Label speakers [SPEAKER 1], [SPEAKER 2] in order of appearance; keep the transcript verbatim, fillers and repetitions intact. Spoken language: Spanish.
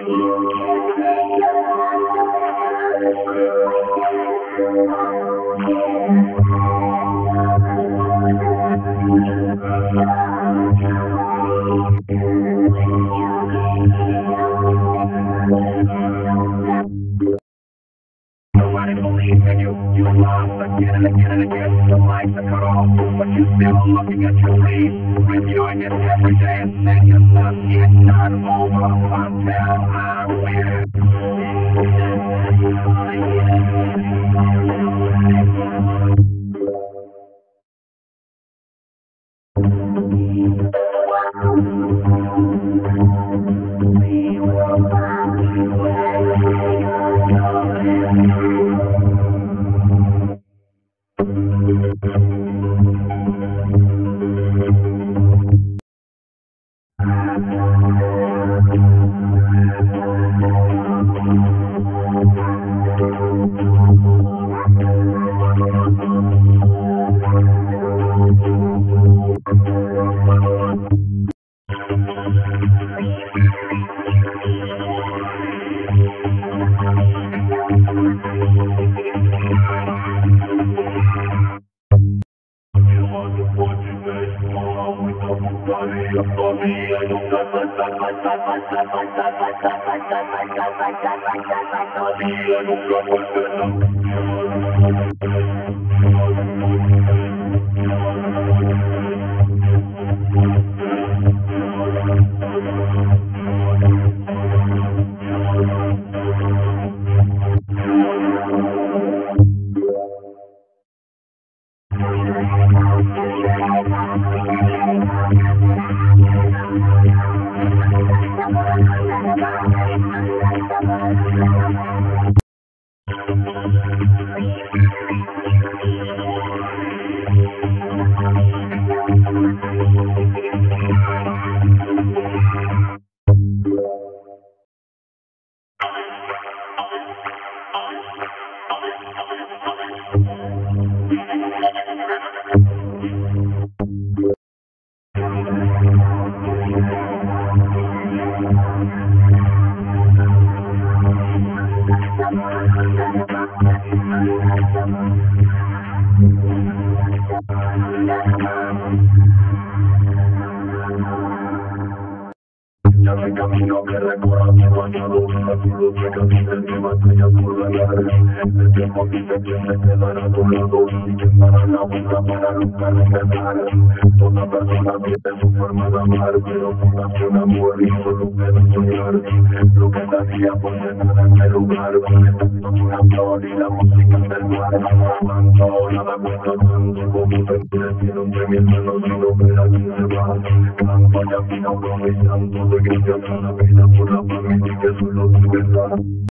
[SPEAKER 1] Nobody believes in you. You lost again and again and again. The lights are cut off, but you're still looking at your leaves, reviewing it every day and saying to yourself, it's not over until I win. Ya no hay camino que recorra tu pasado, solo cicatrices de batallas por ganar. El tiempo dice que se quedará a tu lado y que dará la vuelta para nunca regresar. Toda persona tiene su forma de amar, pero fundaste un amor y solo puedes soñar. Lo que daría por llegar a este lugar, con el tacto de una flor y la música del mar. Cuando nada cuesta tanto como sentir entre mis manos y no ver a quién se va. Canto y afino con mis llantos de gracias a la vida por la familia que solo tu verdad.